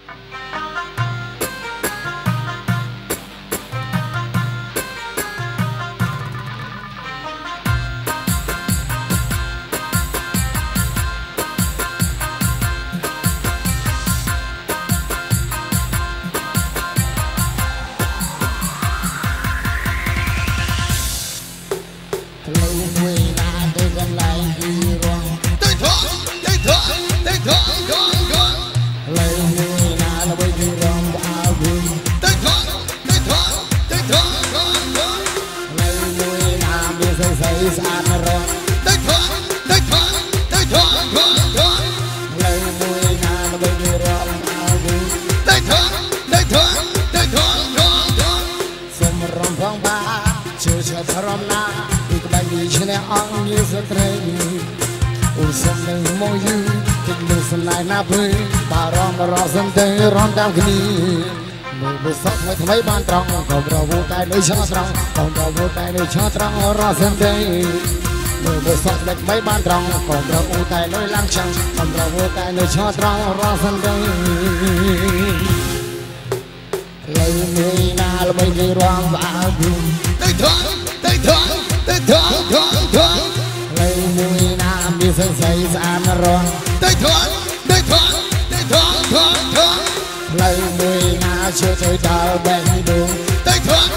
mấy ban trong còn đầu vô tay nơi cho trong còn đầu vô tay nơi cho trong ra sân đây người vô sọt lệch mấy ban trong còn đầu vô tay nơi lang trăng còn đầu vô tay nơi cho trong ra sân đây lấy người na là mấy người roang và buồn tay thoáng lấy người na đi sân say gian roang tay thoáng lấy người na chưa thấy đào bên đường tay thoáng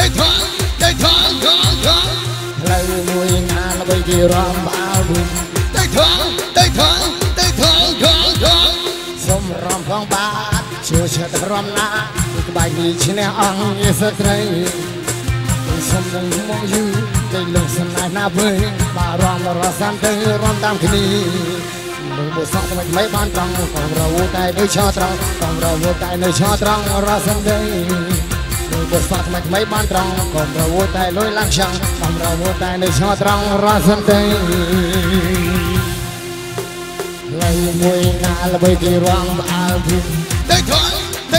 lấy người na là bây giờ ram bao đường tay thoáng sông ram phong ba chưa thấy ram na cái bài đi trên ông như sợi dây sông đừng mong du cây lục sân này na bơi bà ram là san tây ram tam kini một sọt mấy ban trong còn rau tay nơi cho trong còn rau tay nơi cho trong ra sân đây một sọt mấy ban trong còn rau tay lối lang trăng còn rau tay nơi cho trong ra sân đây lấy mùi na là bây giờ roang và buồn tay thoáng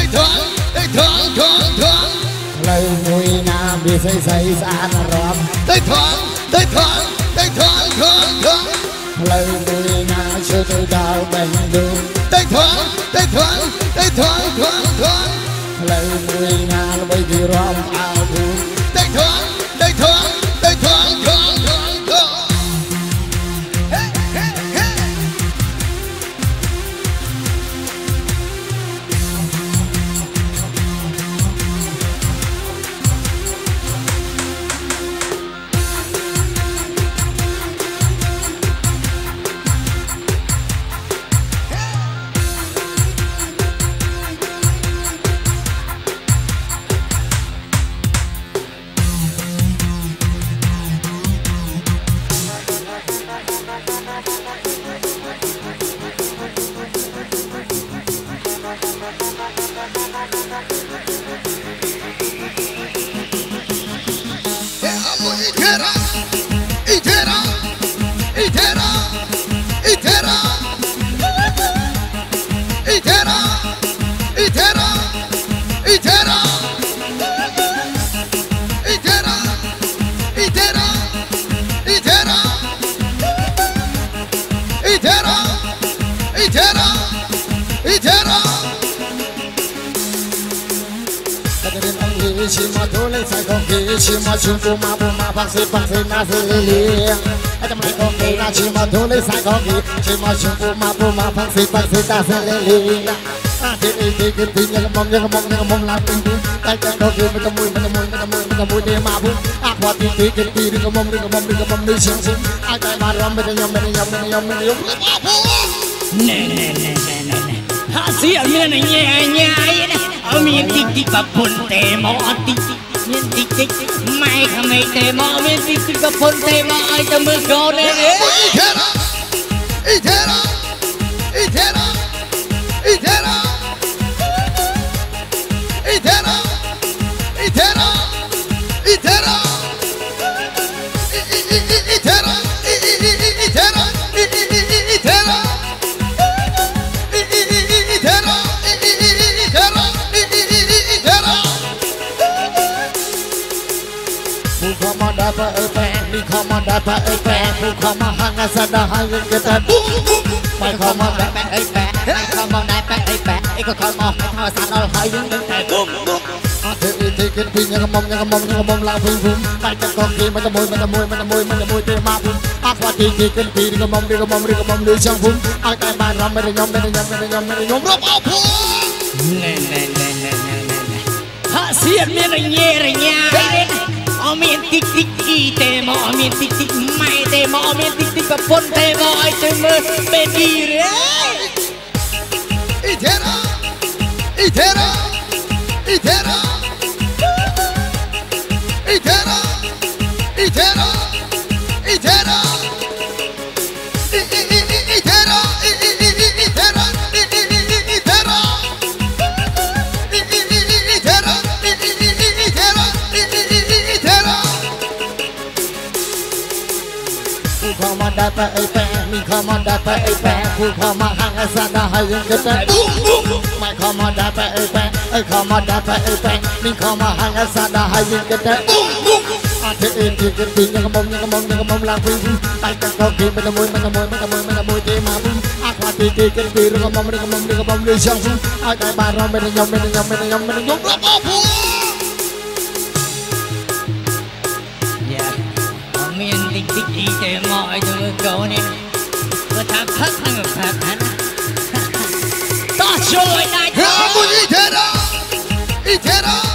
lấy mùi na bị say gian rộm tay thoáng lấy mùi na chưa thấy đào bên đường tay thoáng lấy mùi na là bây giờ ram áo buồn tay thoáng chỉ mà thôi lên sai không kỳ chỉ mà chung cô mà bằng xí na xí li ai ta mày không kỳ na chỉ mà thôi lên sai không kỳ chỉ mà chung cô mà bằng xí na xí li thì nhớ mong làm tình tay tay không kỳ mình có mùi để mà bún hoa tí đừng có mong đi xem ai tay mà ram mình nhom nè hasi ở như này nhẹ ở miền tây và phun tè mò miền tây mai không mấy tè mò miền tây và phun tè mò ai ta mưa gió này Itera mai không mong đại bẹ ấy bẹ mai không mong đại bẹ ấy bẹ ấy có không mong thao sàn đôi hơi những tay bùm bùm thì cái pin nhang mong lao phun phun tay chân con kia mình ta môi tê ma phun ác qua thì cái pin nhang mong đưa sang phun ai tay bàn ram mình nhom rop áo phun nè ha xiên miên này nhẹ này nhai ở miền tích tích y tê mò ở miền tích tích mai tê mò ở miền tích tích và phun tê mò ai tê mơ bên đi đấy Itera Đại bẹ ấy bẹ, mình không mong đại bẹ ấy bẹ, phụ không mong hàng san đã hay những cái bẹ. Mày không mong đại bẹ ấy bẹ, ấy không mong đại bẹ ấy bẹ, mình không mong hàng san đã hay những cái bẹ. Thế em thì cái pin nhang mong lang phi, tay chân con kia mình là môi tê ma bung. Ác hoa tê cái pin đừng mong đi sang phun, ai tay bàn ram mình nhom rop áo phun. miền tích tích đi để mọi người cầu nên và thằng khắc hắn ta chơi này Itera